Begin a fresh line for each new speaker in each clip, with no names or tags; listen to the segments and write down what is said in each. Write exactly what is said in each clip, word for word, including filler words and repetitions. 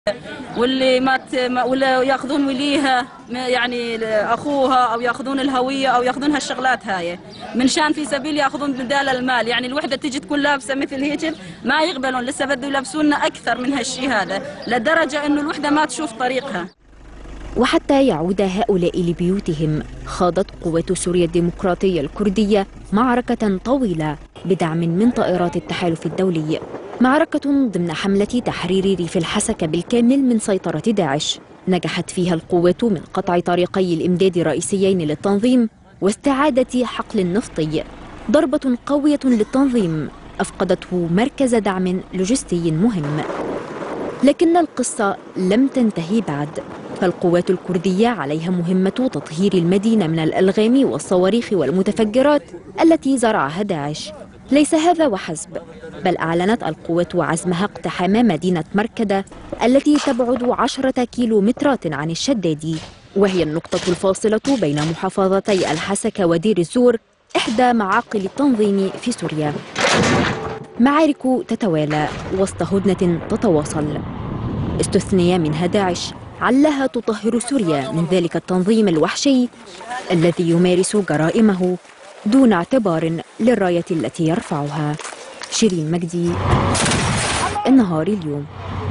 واللي ما ولا ياخذون وليها يعني اخوها او ياخذون الهويه او ياخذون هالشغلات هاي من شان في سبيل ياخذون بدال المال. يعني الوحده تجي تكون لابسه مثل هيك ما يقبلون، لسه بده يلبسونا اكثر من هالشيء هذا لدرجه انه الوحده ما تشوف طريقها.
وحتى يعود هؤلاء لبيوتهم خاضت قوات سوريا الديمقراطية الكردية معركة طويلة بدعم من طائرات التحالف الدولي، معركة ضمن حملة تحرير ريف الحسكة بالكامل من سيطرة داعش نجحت فيها القوات من قطع طريقي الإمداد الرئيسيين للتنظيم واستعادة حقل النفطي، ضربة قوية للتنظيم أفقدته مركز دعم لوجستي مهم. لكن القصة لم تنتهي بعد، فالقوات الكردية عليها مهمة تطهير المدينة من الألغام والصواريخ والمتفجرات التي زرعها داعش. ليس هذا وحسب، بل أعلنت القوات عزمها اقتحام مدينة مركدة التي تبعد عشرة كيلومترات عن الشدادي، وهي النقطة الفاصلة بين محافظتي الحسكة ودير الزور، إحدى معاقل التنظيم في سوريا. معارك تتوالى وسط هدنة تتواصل، استثني منها داعش علها تطهر سوريا من ذلك التنظيم الوحشي الذي يمارس جرائمه دون اعتبار للراية التي يرفعها. شيرين مجدي، النهار اليوم.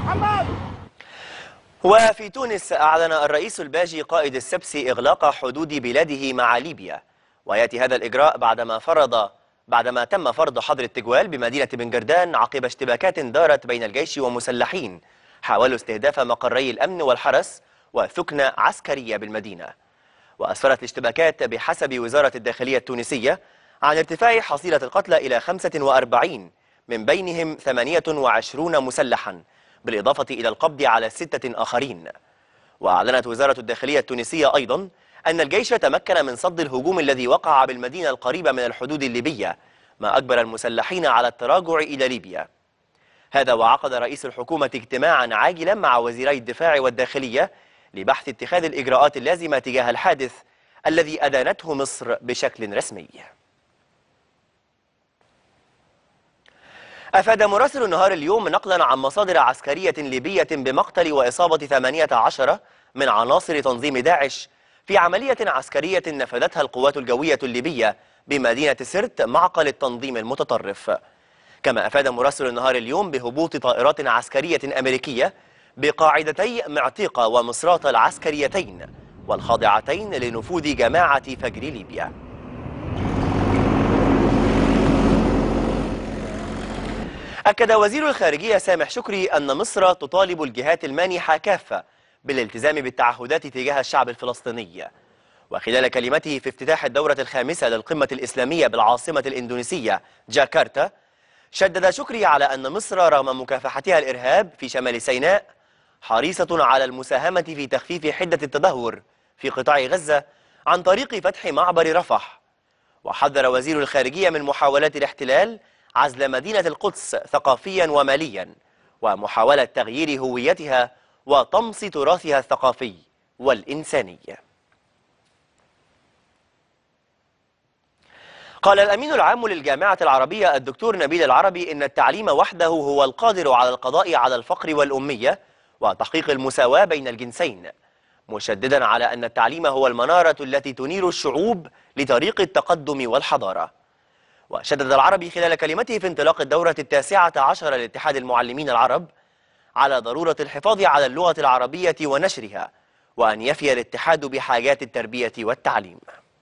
وفي تونس أعلن الرئيس الباجي قائد السبسي إغلاق حدود بلاده مع ليبيا، ويأتي هذا الإجراء بعدما فرض بعدما تم فرض حظر التجوال بمدينة بنجردان عقب اشتباكات دارت بين الجيش ومسلحين حاولوا استهداف مقري الأمن والحرس وثكنة عسكرية بالمدينة. وأسفرت الاشتباكات بحسب وزارة الداخلية التونسية عن ارتفاع حصيلة القتلى إلى خمسة وأربعين، من بينهم ثمانية وعشرين مسلحا، بالإضافة إلى القبض على ستة آخرين. وأعلنت وزارة الداخلية التونسية أيضا أن الجيش تمكن من صد الهجوم الذي وقع بالمدينة القريبة من الحدود الليبية، ما أجبر المسلحين على التراجع إلى ليبيا. هذا وعقد رئيس الحكومة اجتماعا عاجلا مع وزيري الدفاع والداخلية لبحث اتخاذ الإجراءات اللازمة تجاه الحادث الذي أدانته مصر بشكل رسمي. أفاد مراسل النهار اليوم نقلا عن مصادر عسكرية ليبية بمقتل وإصابة ثمانية عشر من عناصر تنظيم داعش في عملية عسكرية نفذتها القوات الجوية الليبية بمدينة سرت معقل التنظيم المتطرف. كما أفاد مراسل النهار اليوم بهبوط طائرات عسكرية أمريكية بقاعدتي معتيقة ومصراتة العسكريتين والخاضعتين لنفوذ جماعة فجر ليبيا. أكد وزير الخارجية سامح شكري أن مصر تطالب الجهات المانحة كافة بالالتزام بالتعهدات تجاه الشعب الفلسطيني. وخلال كلمته في افتتاح الدورة الخامسة للقمة الإسلامية بالعاصمة الإندونيسية جاكرتا، شدد شكري على أن مصر رغم مكافحتها الإرهاب في شمال سيناء حريصة على المساهمة في تخفيف حدة التدهور في قطاع غزة عن طريق فتح معبر رفح. وحذر وزير الخارجية من محاولات الاحتلال عزل مدينة القدس ثقافيا وماليا ومحاولة تغيير هويتها وطمس تراثها الثقافي والإنساني. قال الأمين العام للجامعة العربية الدكتور نبيل العربي إن التعليم وحده هو القادر على القضاء على الفقر والأمية وتحقيق المساواة بين الجنسين، مشددا على أن التعليم هو المنارة التي تنير الشعوب لطريق التقدم والحضارة. وشدد العربي خلال كلمته في انطلاق الدورة التاسعة عشر لاتحاد المعلمين العرب على ضرورة الحفاظ على اللغة العربية ونشرها، وأن يفي الاتحاد بحاجات التربية والتعليم.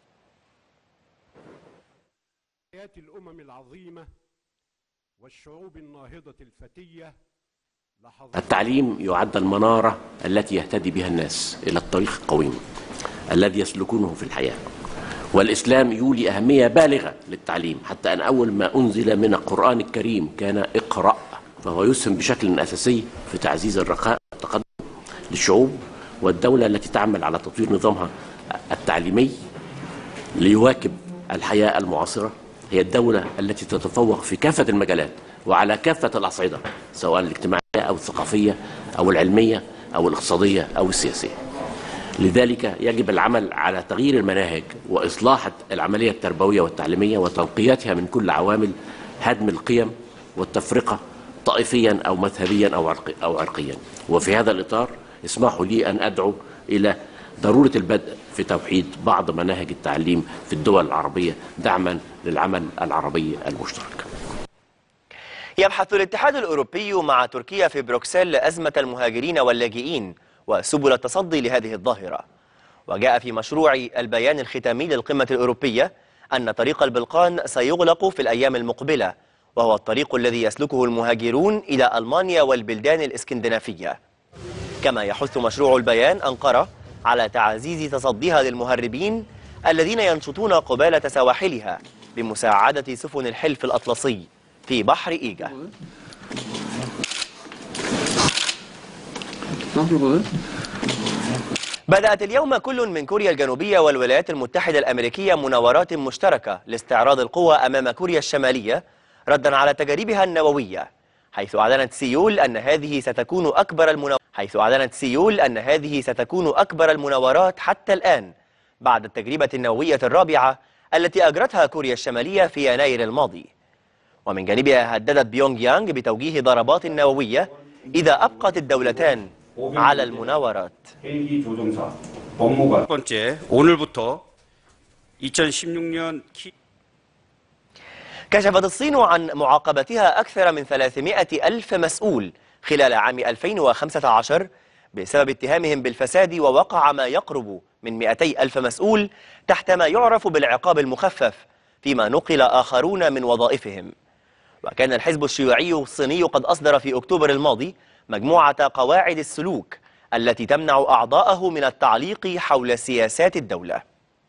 الأمم العظيمة والشعوب الناهضة الفتية.
التعليم يعد المنارة التي يهتدي بها الناس إلى الطريق القويم الذي يسلكونه في الحياة، والإسلام يولي أهمية بالغة للتعليم، حتى أن أول ما أنزل من القرآن الكريم كان اقرأ، فهو يسهم بشكل أساسي في تعزيز الرخاء والتقدم للشعوب والدولة التي تعمل على تطوير نظامها التعليمي ليواكب الحياة المعاصرة. هي الدولة التي تتفوق في كافة المجالات وعلى كافة الأصعدة، سواء الاجتماعية أو الثقافية أو العلمية أو الاقتصادية أو السياسية. لذلك يجب العمل على تغيير المناهج وإصلاح العملية التربوية والتعليمية وتنقيتها من كل عوامل هدم القيم والتفرقة طائفيا أو مذهبيا أو عرقي أو عرقيا. وفي هذا الإطار اسمحوا لي أن أدعو إلى ضرورة البدء في توحيد بعض مناهج التعليم في الدول العربية دعما للعمل العربي المشترك.
يبحث الاتحاد الأوروبي مع تركيا في بروكسل أزمة المهاجرين واللاجئين وسبل التصدي لهذه الظاهرة. وجاء في مشروع البيان الختامي للقمة الأوروبية أن طريق البلقان سيغلق في الأيام المقبلة، وهو الطريق الذي يسلكه المهاجرون إلى ألمانيا والبلدان الإسكندنافية. كما يحث مشروع البيان أنقرة على تعزيز تصديها للمهربين الذين ينشطون قبالة سواحلها بمساعدة سفن الحلف الأطلسي في بحر إيجا. بدأت اليوم كل من كوريا الجنوبية والولايات المتحدة الأمريكية مناورات مشتركة لاستعراض القوى أمام كوريا الشمالية ردا على تجاربها النووية، حيث أعلنت سيول أن هذه ستكون أكبر المناورات حيث أعلنت سيول أن هذه ستكون أكبر المناورات حتى الآن بعد التجربة النووية الرابعة التي أجرتها كوريا الشمالية في يناير الماضي. ومن جانبها هددت بيونغ يانغ بتوجيه ضربات نووية إذا أبقت الدولتان على المناورات.
첫 번째, 오늘부터 이천십육 년
كشفت الصين عن معاقبتها أكثر من ثلاثمائة ألف مسؤول خلال عام ألفين وخمسة عشر بسبب اتهامهم بالفساد، ووقع ما يقرب من مئتي ألف مسؤول تحت ما يعرف بالعقاب المخفف، فيما نقل آخرون من وظائفهم. وكان الحزب الشيوعي الصيني قد أصدر في أكتوبر الماضي مجموعة قواعد السلوك التي تمنع أعضاءه من التعليق حول سياسات الدولة.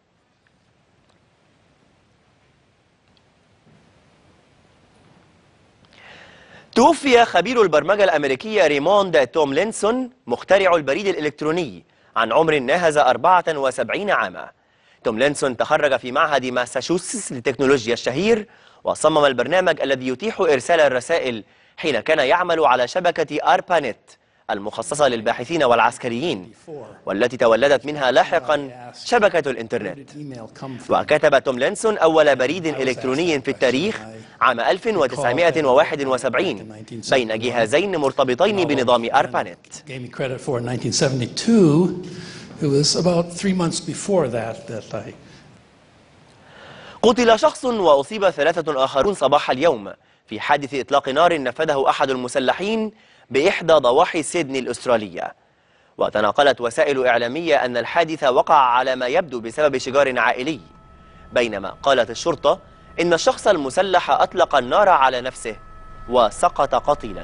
توفي خبير البرمجة الأمريكي ريموند توملينسون مخترع البريد الإلكتروني عن عمر ناهز أربعة وسبعين عاما. توملينسون تخرج في معهد ماساتشوستس للتكنولوجيا الشهير، وصمم البرنامج الذي يتيح إرسال الرسائل حين كان يعمل على شبكة آربانيت المخصصة للباحثين والعسكريين، والتي تولدت منها لاحقا شبكة الإنترنت. وكتب توملينسون أول بريد إلكتروني في التاريخ عام ألف وتسعمائة وواحد وسبعين بين جهازين مرتبطين بنظام آربانيت. قتل شخص وأصيب ثلاثة آخرون صباح اليوم في حادث إطلاق نار نفذه أحد المسلحين بإحدى ضواحي سيدني الأسترالية. وتناقلت وسائل إعلامية أن الحادث وقع على ما يبدو بسبب شجار عائلي، بينما قالت الشرطة إن الشخص المسلح أطلق النار على نفسه وسقط قتيلا.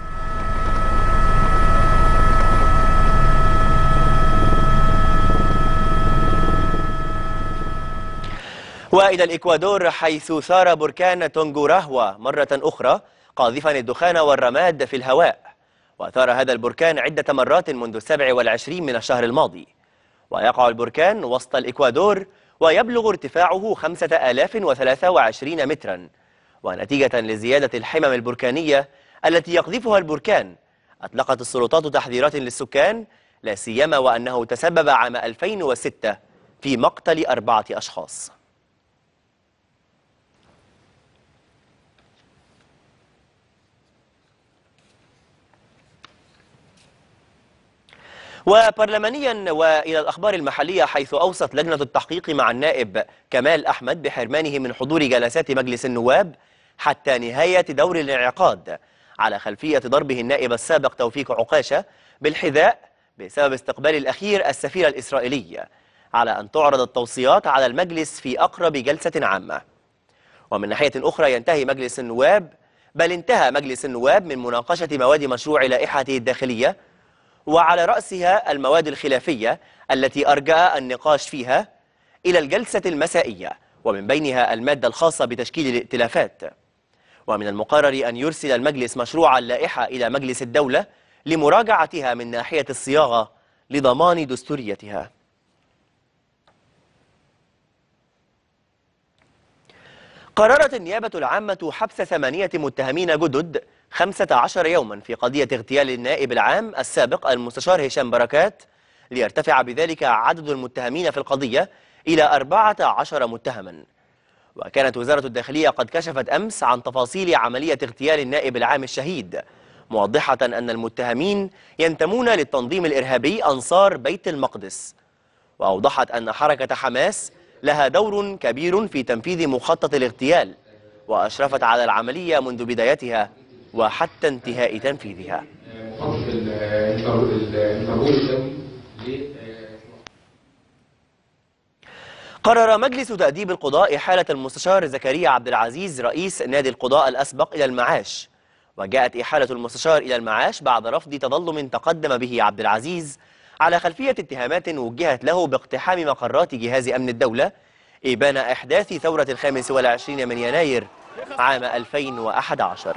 وإلى الإكوادور، حيث ثار بركان تونغوراهوا مرة أخرى قاذفا الدخان والرماد في الهواء. وثار هذا البركان عدة مرات منذ السابع والعشرين من الشهر الماضي. ويقع البركان وسط الإكوادور ويبلغ ارتفاعه خمسة آلاف وثلاثة وعشرين مترا. ونتيجة لزيادة الحمم البركانية التي يقذفها البركان، أطلقت السلطات تحذيرات للسكان، لا سيما وأنه تسبب عام ألفين وستة في مقتل أربعة أشخاص. وبرلمانيا، وإلى الأخبار المحلية، حيث أوصت لجنة التحقيق مع النائب كمال أحمد بحرمانه من حضور جلسات مجلس النواب حتى نهاية دور الانعقاد على خلفية ضربه النائب السابق توفيق عكاشة بالحذاء بسبب استقبال الأخير السفير الإسرائيلي، على أن تعرض التوصيات على المجلس في أقرب جلسة عامة. ومن ناحية أخرى، ينتهي مجلس النواب بل انتهى مجلس النواب من مناقشة مواد مشروع لائحته الداخلية، وعلى رأسها المواد الخلافية التي أرجأ النقاش فيها إلى الجلسة المسائية، ومن بينها المادة الخاصة بتشكيل الائتلافات. ومن المقرر أن يرسل المجلس مشروع اللائحة إلى مجلس الدولة لمراجعتها من ناحية الصياغة لضمان دستوريتها. قررت النيابة العامة حبس ثمانية متهمين جدد خمسة عشر يوما في قضية اغتيال النائب العام السابق المستشار هشام بركات، ليرتفع بذلك عدد المتهمين في القضية إلى أربعة عشر متهما. وكانت وزارة الداخلية قد كشفت أمس عن تفاصيل عملية اغتيال النائب العام الشهيد، موضحة أن المتهمين ينتمون للتنظيم الإرهابي أنصار بيت المقدس. وأوضحت أن حركة حماس لها دور كبير في تنفيذ مخطط الاغتيال، وأشرفت على العملية منذ بدايتها وحتى انتهاء تنفيذها. قرر مجلس تأديب القضاء إحالة المستشار زكريا عبد العزيز رئيس نادي القضاء الأسبق إلى المعاش. وجاءت إحالة المستشار إلى المعاش بعد رفض تظلم تقدم به عبد العزيز على خلفية اتهامات وجهت له باقتحام مقرات جهاز أمن الدولة إبان إحداث ثورة الخامس والعشرين من يناير عام ألفين وأحد عشر.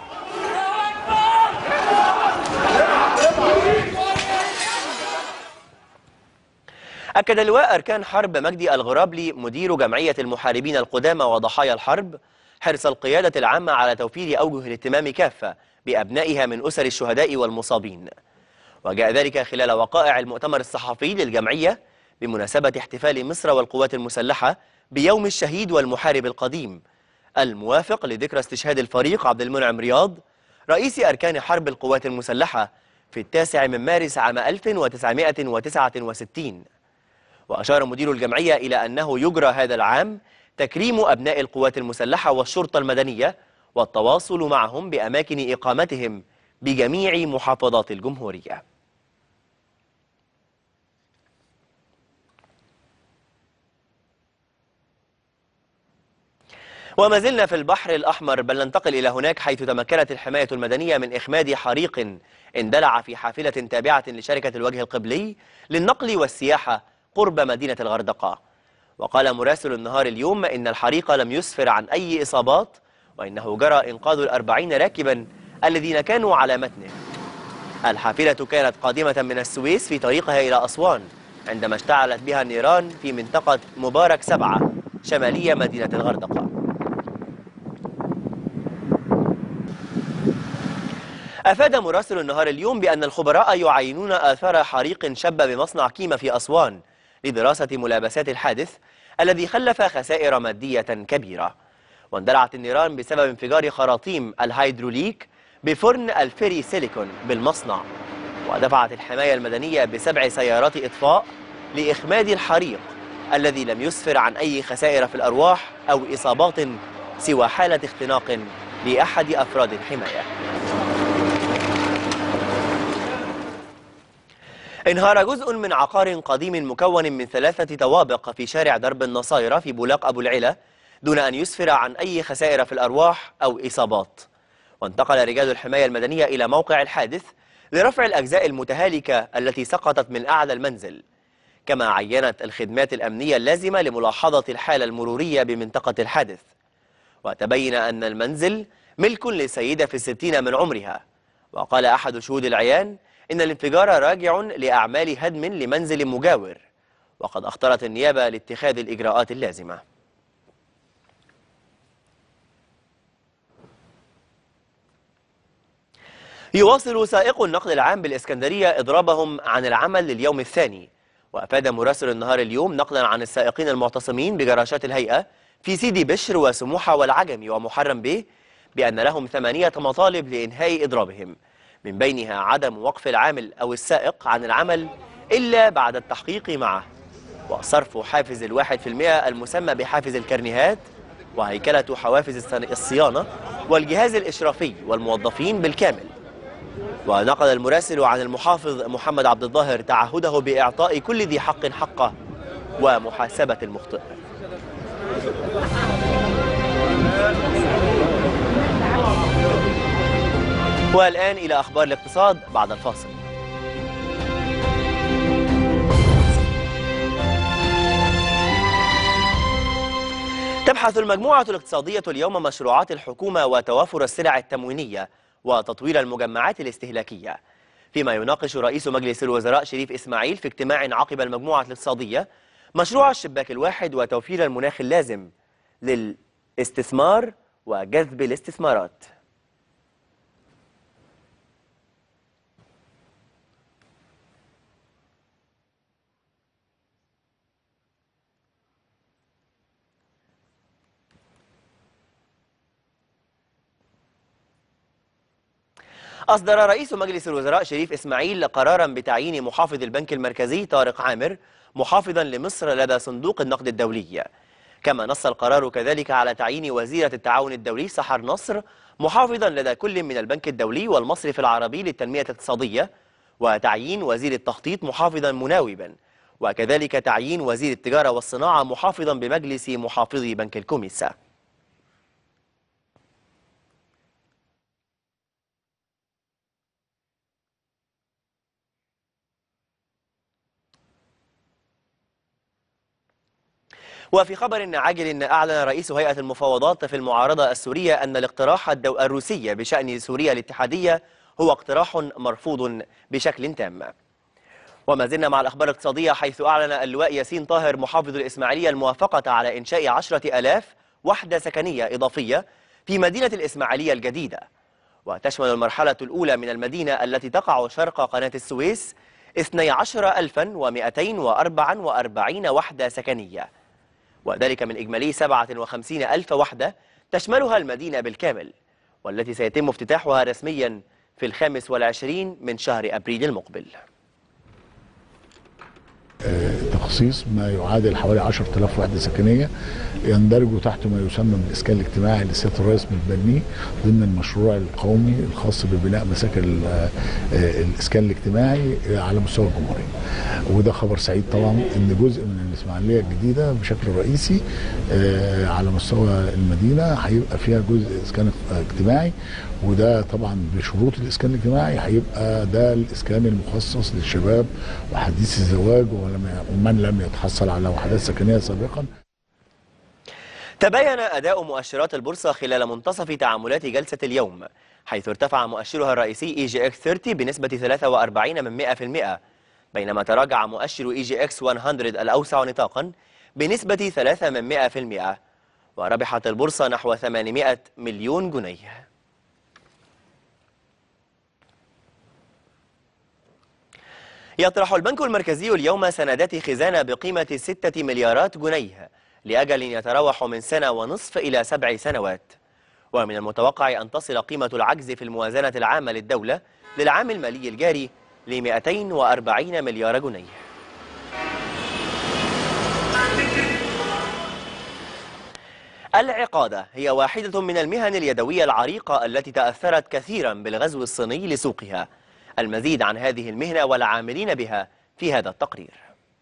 أكد لواء أركان حرب مجدي الغرابلي مدير جمعية المحاربين القدامى وضحايا الحرب حرص القيادة العامة على توفير أوجه الاهتمام كافة بأبنائها من أسر الشهداء والمصابين. وجاء ذلك خلال وقائع المؤتمر الصحفي للجمعية بمناسبة احتفال مصر والقوات المسلحة بيوم الشهيد والمحارب القديم، الموافق لذكرى استشهاد الفريق عبد المنعم رياض رئيس أركان حرب القوات المسلحة في التاسع من مارس عام ألف وتسعمائة وتسعة وستين. وأشار مدير الجمعية إلى أنه يجرى هذا العام تكريم أبناء القوات المسلحة والشرطة المدنية والتواصل معهم بأماكن إقامتهم بجميع محافظات الجمهورية. وما زلنا في البحر الأحمر، بل ننتقل إلى هناك حيث تمكنت الحماية المدنية من إخماد حريق اندلع في حافلة تابعة لشركة الوجه القبلي للنقل والسياحة قرب مدينة الغردقة. وقال مراسل النهار اليوم إن الحريق لم يسفر عن أي إصابات، وإنه جرى إنقاذ الأربعين راكبا الذين كانوا على متنه. الحافلة كانت قادمة من السويس في طريقها إلى أسوان عندما اشتعلت بها النيران في منطقة مبارك سبعة شمالية مدينة الغردقة. أفاد مراسل النهار اليوم بأن الخبراء يعاينون آثار حريق شب بمصنع كيما في أسوان لدراسة ملابسات الحادث الذي خلف خسائر مادية كبيرة. واندلعت النيران بسبب انفجار خراطيم الهيدروليك بفرن الفيري سيليكون بالمصنع. ودفعت الحماية المدنية بسبع سيارات إطفاء لإخماد الحريق الذي لم يسفر عن أي خسائر في الأرواح أو إصابات سوى حالة اختناق لأحد أفراد الحماية. انهار جزء من عقار قديم مكون من ثلاثة طوابق في شارع درب النصايرة في بولاق أبو العلا دون أن يسفر عن أي خسائر في الأرواح أو إصابات. وانتقل رجال الحماية المدنية إلى موقع الحادث لرفع الأجزاء المتهالكة التي سقطت من أعلى المنزل، كما عينت الخدمات الأمنية اللازمة لملاحظة الحالة المرورية بمنطقة الحادث. وتبين أن المنزل ملك لسيدة في الستين من عمرها. وقال أحد شهود العيان إن الانفجار راجع لأعمال هدم لمنزل مجاور، وقد اختارت النيابة لاتخاذ الإجراءات اللازمة. يواصل سائق النقل العام بالإسكندرية إضرابهم عن العمل لليوم الثاني. وأفاد مراسل النهار اليوم نقلا عن السائقين المعتصمين بجراشات الهيئة في سيدي بشر وسموحة والعجمي ومحرم به بأن لهم ثمانية مطالب لإنهاء إضرابهم، من بينها عدم وقف العامل أو السائق عن العمل إلا بعد التحقيق معه، وصرف حافز الواحد في المئة المسمى بحافز الكرنيهات، وهيكلة حوافز الصيانة والجهاز الإشرافي والموظفين بالكامل. ونقل المراسل عن المحافظ محمد عبد الظاهر تعهده بإعطاء كل ذي حق حقه ومحاسبة المخطئ. والآن إلى أخبار الاقتصاد بعد الفاصل. تبحث المجموعة الاقتصادية اليوم مشروعات الحكومة وتوافر السلع التموينية وتطوير المجمعات الاستهلاكية، فيما يناقش رئيس مجلس الوزراء شريف إسماعيل في اجتماع عقب المجموعة الاقتصادية مشروع الشباك الواحد وتوفير المناخ اللازم للاستثمار وجذب الاستثمارات. أصدر رئيس مجلس الوزراء شريف إسماعيل قرارا بتعيين محافظ البنك المركزي طارق عامر محافظا لمصر لدى صندوق النقد الدولي. كما نص القرار كذلك على تعيين وزيرة التعاون الدولي سحر نصر محافظا لدى كل من البنك الدولي والمصرف العربي للتنمية الاقتصادية، وتعيين وزير التخطيط محافظا مناوبا، وكذلك تعيين وزير التجارة والصناعة محافظا بمجلس محافظي بنك الكوميسا. وفي خبر عاجل، أعلن رئيس هيئة المفاوضات في المعارضة السورية أن الاقتراح الروسي بشأن سوريا الاتحادية هو اقتراح مرفوض بشكل تام. وما زلنا مع الأخبار الاقتصادية، حيث أعلن اللواء ياسين طاهر محافظ الإسماعيلية الموافقة على إنشاء عشرة آلاف وحدة سكنية إضافية في مدينة الإسماعيلية الجديدة، وتشمل المرحلة الأولى من المدينة التي تقع شرق قناة السويس اثنتي عشرة ألفا ومئتين وأربعة وأربعين وحدة سكنية، وذلك من إجمالي سبعة وخمسين ألف وحدة تشملها المدينة بالكامل، والتي سيتم افتتاحها رسميا في الخامس والعشرين من شهر أبريل المقبل.
تخصيص ما يعادل حوالي عشرة آلاف وحدة سكنية يندرجوا تحت ما يسمى بالإسكان الاجتماعي اللي سيادة الرئيس متبنيه ضمن المشروع القومي الخاص ببناء مساكن الإسكان الاجتماعي على مستوى الجمهورية. وده خبر سعيد طبعا ان جزء من الإسماعيلية الجديدة بشكل رئيسي على مستوى المدينة هيبقى فيها جزء إسكان اجتماعي، وده طبعا بشروط الإسكان الاجتماعي هيبقى ده الإسكان المخصص للشباب وحديث الزواج ومن لم يتحصل على وحدات سكنية سابقا.
تباين أداء مؤشرات البورصة خلال منتصف تعاملات جلسة اليوم، حيث ارتفع مؤشرها الرئيسي إي جي إكس ثلاثين بنسبة ثلاثة وأربعين من مئة بالمئة، بينما تراجع مؤشر إي جي إكس مئة الأوسع نطاقا بنسبة ثلاثة من مئة بالمئة، وربحت البورصة نحو ثمانمئة مليون جنيه. يطرح البنك المركزي اليوم سندات خزانة بقيمة ستة مليارات جنيه لأجل يتراوح من سنة ونصف إلى سبع سنوات، ومن المتوقع أن تصل قيمة العجز في الموازنة العامة للدولة للعام المالي الجاري ل مئتين وأربعين مليار جنيه. العقادة هي واحدة من المهن اليدوية العريقة التي تأثرت كثيرا بالغزو الصيني لسوقها. المزيد عن هذه المهنة والعاملين بها في هذا التقرير.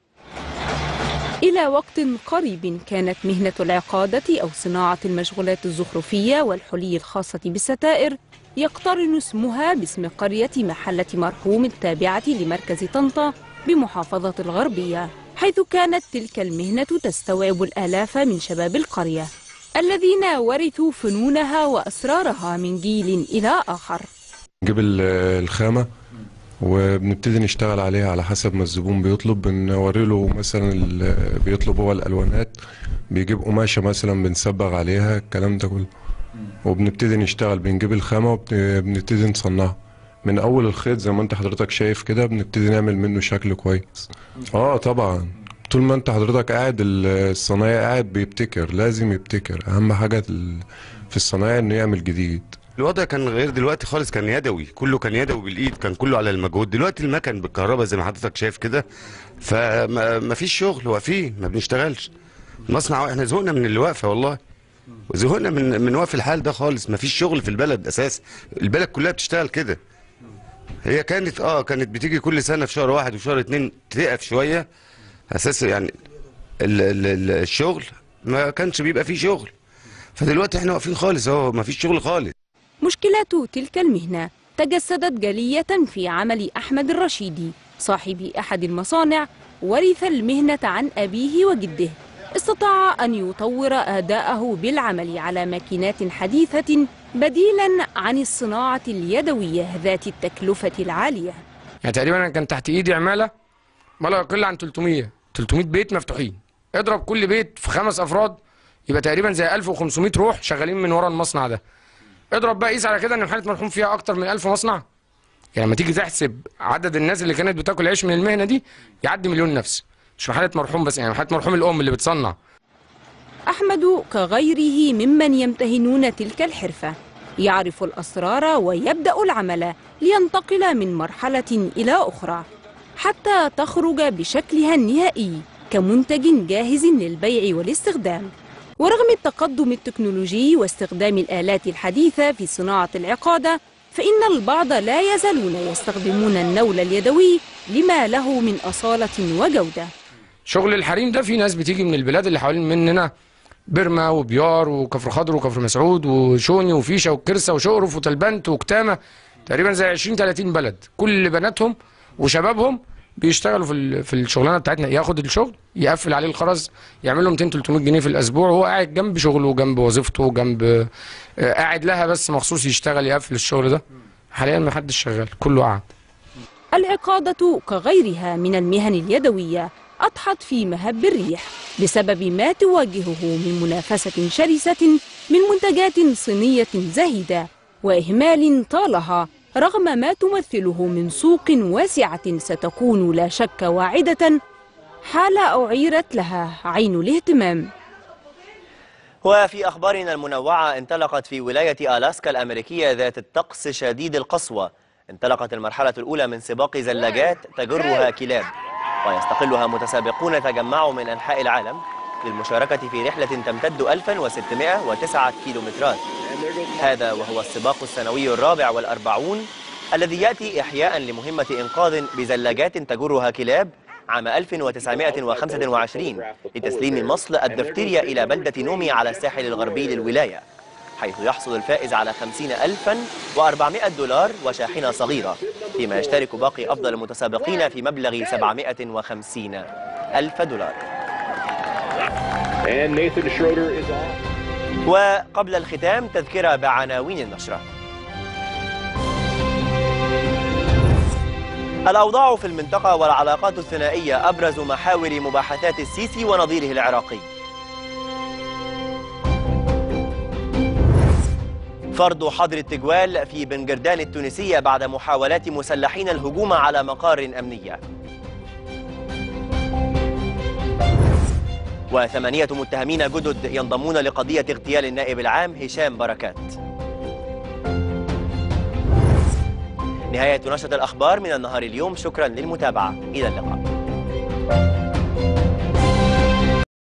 إلى وقت قريب كانت مهنة العقادة أو صناعة المشغولات الزخرفية والحلي الخاصة بالستائر يقترن اسمها باسم قرية محلة مرحوم التابعة لمركز طنطا بمحافظة الغربية، حيث كانت تلك المهنة تستوعب الآلاف من شباب القرية الذين ورثوا فنونها وأسرارها من جيل إلى آخر.
نجيب الخامة وبنبتدي نشتغل عليها على حسب ما الزبون بيطلب، بنوري له مثلا بيطلب هو الألوانات، بيجيب قماشة مثلا بنصبغ عليها الكلام ده كله، وبنبتدي نشتغل بنجيب الخامة وبنبتدي نصنعها من أول الخيط زي ما أنت حضرتك شايف كده، بنبتدي نعمل منه شكل كويس. اه طبعا طول ما أنت حضرتك قاعد الصنايعي قاعد بيبتكر، لازم يبتكر، أهم حاجة في الصنايعي إنه يعمل جديد.
الوضع كان غير دلوقتي خالص، كان يدوي، كله كان يدوي بالايد، كان كله على المجهود. دلوقتي المكن بالكهرباء زي ما حضرتك شايف كده، فما فيش شغل، واقفين ما بنشتغلش. مصنع احنا زهقنا من اللي واقفه، والله زهقنا من من واقف الحال ده خالص. ما فيش شغل في البلد اساسا، البلد كلها بتشتغل كده. هي كانت اه كانت بتيجي كل سنه في شهر واحد وشهر اتنين تقف شويه اساسا، يعني ال ال الشغل ما كانش بيبقى فيه شغل، فدلوقتي احنا واقفين خالص اهو، ما فيش شغل خالص.
مشكلات تلك المهنة تجسدت جلية في عمل أحمد الرشيدي صاحب أحد المصانع، ورث المهنة عن أبيه وجده. استطاع أن يطور أداءه بالعمل على ماكينات حديثة بديلا عن الصناعة اليدوية ذات التكلفة العالية.
يعني تقريبا أنا كان تحت إيدي عمالة ما لا يقل عن ثلاثمئة ثلاثمئة بيت مفتوحين، اضرب كل بيت في خمس أفراد يبقى تقريبا زي ألف وخمسمئة روح شغالين من ورا المصنع ده. اضرب بقى قيس على كده ان محلة مرحوم فيها اكتر من ألف مصنع، يعني لما تيجي تحسب عدد الناس اللي كانت بتاكل عيش من المهنه دي يعدي مليون نفس، مش محلة مرحوم بس، يعني محلة مرحوم الام اللي بتصنع.
احمد كغيره ممن يمتهنون تلك الحرفه يعرف الأسرار ويبدأ العمل لينتقل من مرحلة إلى أخرى حتى تخرج بشكلها النهائي كمنتج جاهز للبيع والاستخدام. ورغم التقدم التكنولوجي واستخدام الآلات الحديثة في صناعة العقادة، فإن البعض لا يزالون يستخدمون النول اليدوي لما له من أصالة وجودة.
شغل الحريم ده في ناس بتيجي من البلاد اللي حوالين مننا، برما وبيار وكفر خضر وكفر مسعود وشوني وفيشة وكرسة وشقرف وتلبنت وكتامة، تقريبا زي عشرين تلاتين بلد. كل بناتهم وشبابهم بيشتغلوا في في الشغلانه بتاعتنا، ياخد الشغل يقفل عليه الخرز، يعمل له مئتين تلتمية جنيه في الاسبوع وهو قاعد جنب شغله وجنب وظيفته وجنب قاعد لها بس مخصوص يشتغل يقفل الشغل ده. حاليا ما حدش شغال، كله قاعد.
العقادة كغيرها من المهن اليدوية أضحت في مهب الريح بسبب ما تواجهه من منافسة شرسة من منتجات صينية زهيدة وإهمال طالها، رغم ما تمثله من سوق واسعة ستكون لا شك واعدة حال أعيرت لها عين الاهتمام.
وفي أخبارنا المنوعة، انطلقت في ولاية ألاسكا الأمريكية ذات الطقس شديد القسوة انطلقت المرحلة الأولى من سباق زلاجات تجرها كلاب، ويستقلها متسابقون تجمعوا من أنحاء العالم للمشاركة في رحلة تمتد ألف وستمائة وتسعة كيلومترات. هذا وهو السباق السنوي الرابع والأربعون الذي يأتي إحياء لمهمة إنقاذ بزلاجات تجرها كلاب عام ألف وتسعمائة وخمسة وعشرين لتسليم مصل الدفتيريا إلى بلدة نومي على الساحل الغربي للولاية، حيث يحصل الفائز على خمسين ألفا وأربعمائة دولار وشاحنة صغيرة، فيما يشترك باقي أفضل المتسابقين في مبلغ سبعمائة وخمسين ألف دولار. وقبل الختام تذكرة بعناوين النشرة. الأوضاع في المنطقة والعلاقات الثنائية أبرز محاور مباحثات السيسي ونظيره العراقي. فرض حظر التجوال في بنجردان التونسية بعد محاولات مسلحين الهجوم على مقار أمنية. وثمانية متهمين جدد ينضمون لقضية اغتيال النائب العام هشام بركات. نهاية نشرة الأخبار من النهار اليوم، شكرا للمتابعة، إلى اللقاء.